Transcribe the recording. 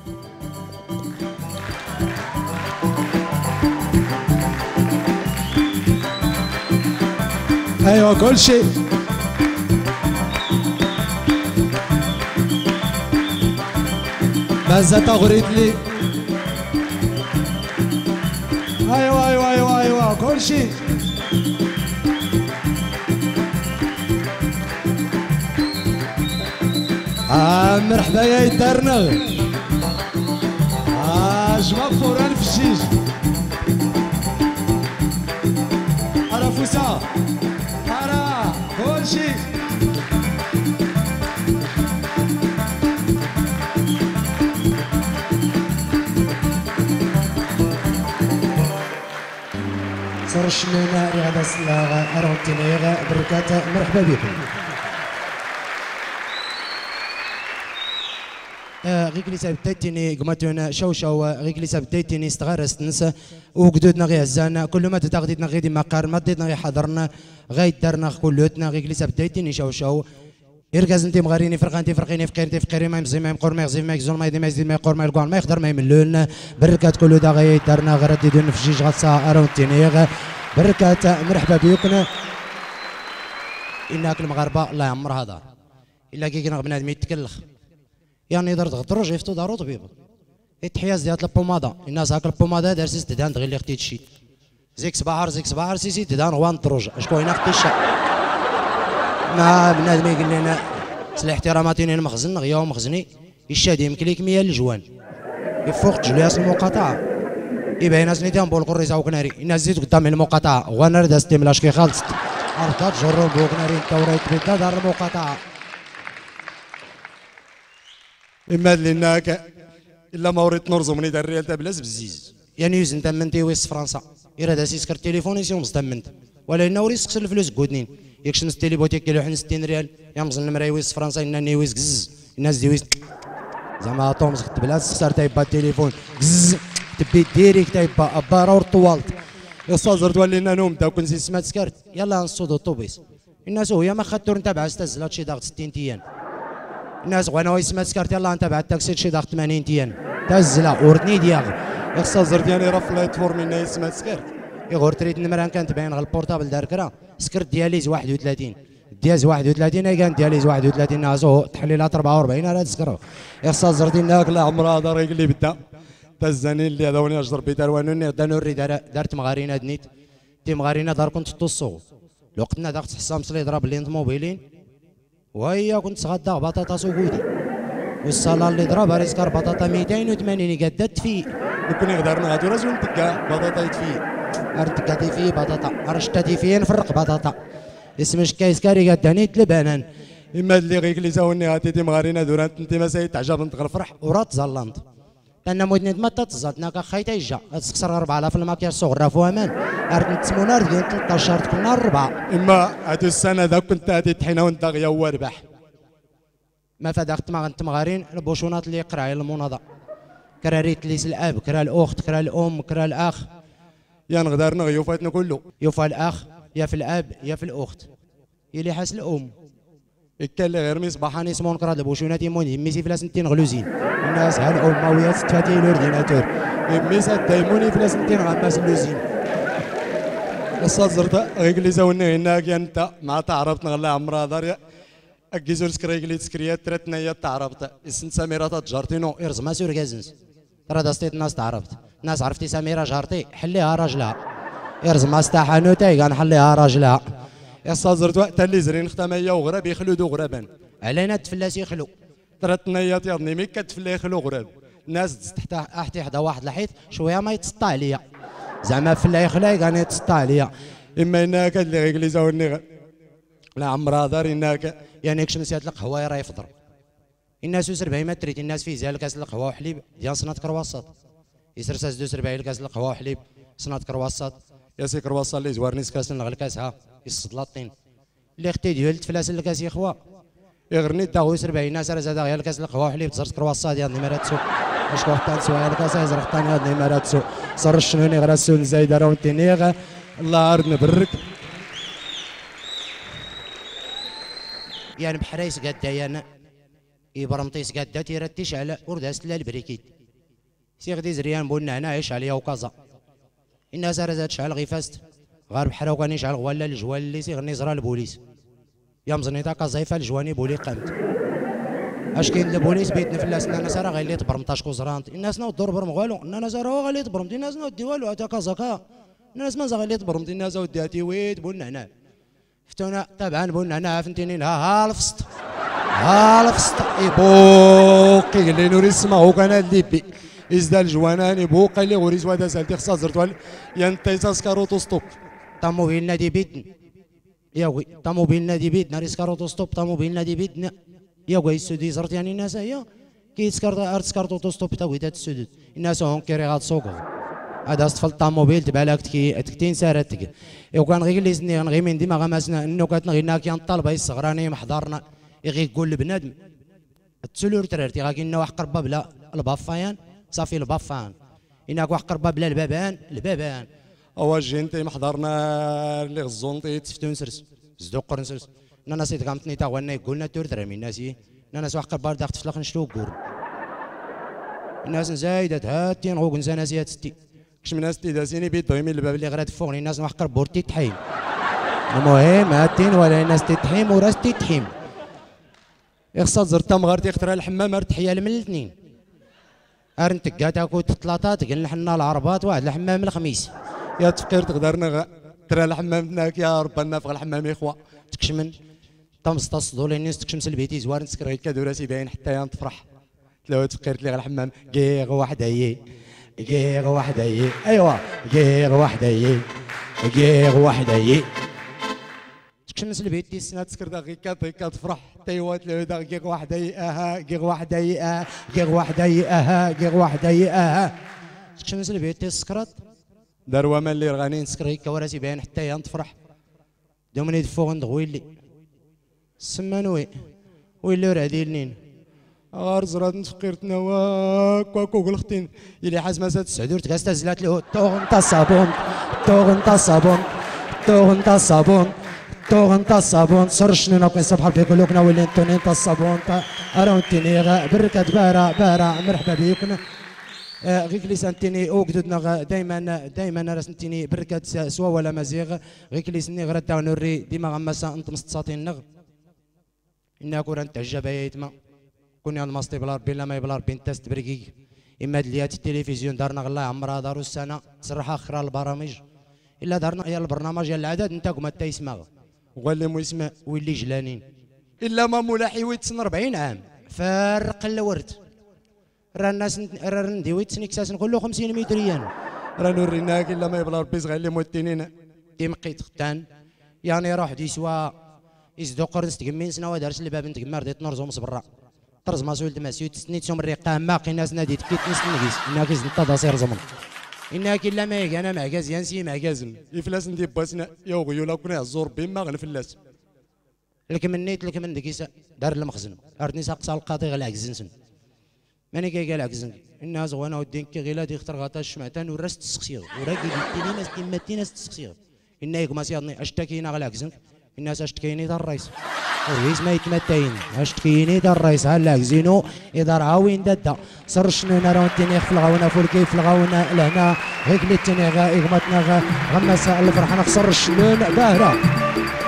ايوه كل شيء مازال تغريت لي. ايوه ايوه ايوه ايوه كل شيء. مرحبا يا يدارنا. جمع فوران في الجيج. أرا فوسا أرا كل شيء. صرشنا رياضة السلاغة أرونتينيغ بركات. مرحبا بكم. غيكليسا بديتيني قمتونا شوشو غيكليسا بديتيني استغرست نسا وقدودنا غي هزانا كل ما تتاخديتنا غي ديما قار ما ديتنا غي حضرنا غي دارنا كلوتنا غيكليسا بديتيني شوشو يركز انتي مغاريني فرقانتي فرقيني فقيرتي فقيري ما يمزي ما يمقور ما يغزي ما يكزون ما يدي ما يزيد ما يقور ما يلقون ما يقدر ما يملون بركات كلو دا غي دارنا غردي دون في جيج غطسا اروتينيغ بركات. مرحبا بيكم. انك المغاربه الله يعمر هذا الا كي كنا بنادم يتكلخ يعني درت غطروج يفتو دارو طبيب التحياز ديال البومادا الناس هاك البومادا دارسيس تدان دغيا اللي اختي تشي زيك صباحر سيسي تدان وان طروج اشكون هنا اختي الشا ما بنادم يقول لنا سلا احتراماتي المخزن غيا ومخزني الشادي يمكن لك 100 الجوان يفوق جلياس المقاطعه يبين ناس نيتان بول قريزه وكناري الناس زيد قدام المقاطعه وانا رد استملاش كي خالص ارتات جرب بوكناري انت وريت بدا دار المقاطعه إما لناك إلا ما وريت نرزو من يدار ريال تبلاز بزيز يعني يوزن تمنتي ويس فرنسا إرا دا سيسكر تليفون يسيوم تمنت ولا إنا وريس خسر الفلوس كودنين يكشن ستيليبوتيك كيلو حن 60 ريال يمزن المراي ويس فرنسا إنا نيويس كزز الناس دي ويس زعما طومز خت بلاز خسر تايبا التليفون كزز تبي ديريك تايبا أبارا ورطوالت يصا زرت ولينا نوم تا كنسي سمات سكرت يلا نصود الطوبيس الناس هي ما خدتو نتابع استزلات شي ضغط 60 تيان الناس وانا ويسمى سكرت يلا انت بعد تاكسي شي ضغط 80 تيان تازلا ورتني دياغ يخص زرت يعني راه في البلاتفورم منا يسمى سكرت يغور تريد النمره كانت باين غير البورتابل دار كرا سكرت دياليز 31 دياز 31 كان دياليز 31 نازو تحليلات 44 راه تسكرو يخص زرت هناك لا عمرها دار اللي بدا تزاني اللي هذا وني اجر بيتار وانوني غدا نوري دارت مغارينا دنيت تي مغارينا دار كنت تصو لو قلنا ضغط حسام صلي ضرب لي موبيلين وهي كنت تغدى بطاطا سكودي والصاله اللي ضربها ريسكار بطاطا 280 قدات في كنا غدارنا غادي راه نتكا بطاطا يتفي ارتكا تيفي بطاطا رشتا تيفي نفرق بطاطا اسمش كايس كاري قداني تلبانان اما اللي غيك اللي ساوني غادي تي مغارينا دورانت انت ما سايت عجب نطق الفرح ورات زلانت انا مودني ما تتزلتنا كخيتا يجا تخسر 4000 الماكياج صغرى فوامان ارد نتسمونا ردين 13 كنا 4 اما هادو السنه ذاك كنت غادي تحينا وانت غيا هو ربح ما فداخت ما غنت مغارين البوشونات اللي يقرا على المناضه كرا ريت ليس الاب كرا الاخت كرا الام كرا الاخ يا نغدارنا غيو فاتنا كله يوفى الاخ يا في الاب يا في الاخت يلي حاس الام كان اللي غير مصباحاني اسمون كرا البوشونات يمون يميسي فلاس نتين غلوزين الناس هاد الامويات تفاتي لورديناتور يميسا دايموني فلاس نتين غماس اللوزين الصازرتا غيقلي زاوني هناك انت مع تعرفت نغلا عمرها دار اكيزور سكريكلي تسكريات ترتنا يا تعرفت اسم سميره تجارتينو ارز ما سور كازنس ترى داستيت الناس تعرفت ناس عرفتي سميره جارتي حليها راجلها ارز ما استحانو تاي غنحليها راجلها الصازرت وقت اللي زرين ختميه وغراب يخلودو غرابا علينا تفلاس يخلو ترتنا يا تيضني مي كتفلا يخلو غراب الناس تحت احتي حدا واحد الحيط شويه ما يتسطى عليا زعما في الله يخلى كان يتسطى عليا اما هناك اللي غيقلي زاوني لا عمرها دار هناك يعني كش نسيت القهوه راه يفطر الناس يسر بهيمه تريد الناس فيه زال كاس القهوه وحليب ديال صنات كرواسات يسر ساس دوسر بهي كاس القهوه وحليب صنات كرواسات يا سي كرواسات اللي زوارني كاس نغل كاسها يصد لاطين اللي اختي ديال تفلاس الكاس يا خوا يغرني داو يسر بهي الناس راه زاد غير كاس القهوه وحليب تزرت كرواسات ديال نيميرات سوق اش وقت سؤال كاس يزرق ثاني هاد نيميرات سوق صر شنوني غراسون زايده رونتينيغ الله ارد نبرك يعني بحرايس قد انا يبرمطيس قادا تيرتيش على ورداس لا البريكيد سي غدي زريان بولنا هنا عيش عليا وكازا الناس راه تشعل غيفاست غير بحال وكان يشعل غوالا الجوال اللي سيغني زرا البوليس يا مزنيطه كازايفه الجواني بولي قامت اش كاين البوليس بيتنا في الناس الناس راه غير اللي تبرمطاش كوزرانت الناس ناو الدور برم والو الناس راه غير اللي تبرمط الناس ناو دي والو اتا كازاكا الناس ما غير اللي تبرمط الناس وديها تيويت بولنا هنا فتونا طبعا بولنا هنا فهمتيني ها الفسط ها الفسط يبوقي اللي نوري السما هو كان الليبي ازدا الجواناني بوقي اللي غوريز وادا سالتي خصها زرتوال ينتي تاسكاروتو ستوب طاموبيل نادي بيتنا يا وي طاموبيل نادي بيتنا ريسكاروتو ستوب طاموبيل نادي بيتنا يا وي السودي زرت يعني الناس هي كيتسكارتو ستوب تا ويدات السدود الناس هون كيري غاد سوق هذا صفل الطاموبيل تبع لك تكتين سارتك وكان غير اللي سني غير من ديما غماسنا انه كتنغينا كان الطلبه الصغراني محضرنا غير يقول لبنادم تسولور ترارتي غاكينا واحد قربه بلا البافايان صافي البافان هناك واحد قربه بلا البابان اوا جينتي محضرنا اللي غزونتي تفتو نسرس زدوق نسرس انا سيت غامتني تا وانا يقولنا تور ترامي الناس الناس واحد قربه داخل تفلق نشلو كور الناس زايده هاتين غوك نسانا سيات ستي كش من الناس تيداسيني بيدو يمين الباب اللي غرات فوقني الناس واحد قرب تيتحيم المهم هاتين ولا الناس تيتحيم وراس تيتحيم يخصها زرتا مغارتي اخترا الحمام ارتحيا من الاثنين ارنتك تاكو تطلاطات قلنا حنا العربات واحد الحمام الخميس يا تفكير تقدرنا ترى الحمام هناك يا ربنا نافق الحمام اخوه تكشمن طمس تصدو لي الناس تكشم سلبيتي زوار نسكر كادو راسي باين حتى تفرح لو تفكرت لي الحمام كيغ واحده هي كيغ واحده هي ايوا كيغ واحده هي كيغ واحده هي تكشم سلبيتي السنه تسكر دقيقه تفرح تيوات لو دقيق واحده هي اها كيغ واحده هي اها كيغ واحده هي اها كيغ واحده هي اها تكشم سلبيتي سكرات داروا مال اللي رغاني نسكر هيك وراسي باين حتى تفرح دومني دفوق ندغوي لي سمانوي ويلي راه ديالنين غار زرات نفقيرتنا واكو قلختين يلي حازمه زاد السعدور تكاستا زلات له طوغن تا الصابون طوغن تا الصابون طوغن تا الصابون طوغن تا الصابون سرشنا ناقص صباح الخير لكنا ويلي انتوني تا الصابون تا اراونتيني بركه بارا مرحبا بكم غير كليسانتيني وقدودنا دائما راسنتيني بركه سوا ولا مزيغ غير كليسني غير داو نوري ديما غمسا انت مستساطين نغ إنا كورا نتعجب يتما كوني الماستي بلا ربي لا ما يبلا ربي نتاس تبركيك إما دليات التلفزيون دارنا غلا عمرها دارو السنة تصرح آخر البرامج إلا دارنا يا البرنامج يا العدد نتاكم حتى يسمع وغالي مو يسمع ويلي جلانين إلا ما مولاحي ويتسن 40 عام فارق الورد راه الناس راه ندي ويتسن كساس نقول 50 متريان راه نوريناك إلا ما يبلا ربي صغير اللي موتينين تيمقيت ختان يعني روح دي سوا يزدو قرنس تقمين سنة دارس الباب نتقمر ديت نرزو مصبرا طرز ما سولت مسيوت سنيت سوم الرقام باقي ناس نادي تكيت نس نقيس إنا كيز نتا صير زمن إنا كلا ما يجي أنا معكاز ينسي معكازم يفلاس ندي باسنا يا غيولا كنا الزور بما غنفلاس لك من نيت لك من دكيسة دار المخزن أردني ساق القاضي غلا عكزنسن ماني كي قال عكزن إنا زوانا ودين كي غيلا دي اختار غاتا الشمعتان وراس تسخسيغ وراكي ديتي ناس كيماتي ناس تسخسيغ إنا يكما سيادني اشتكينا غلا عكزنك الناس اشتكيني دار الرئيس الرئيس ما يتمتين اشتكيني دار الرئيس هلا كزينو اذا راوين دادا سرشنو نراو تيني في الغاونه فولكي في الغاونه لهنا هيك اللي تيني غا اغمتنا غا غمسا الفرحه نخسر الشنون باهره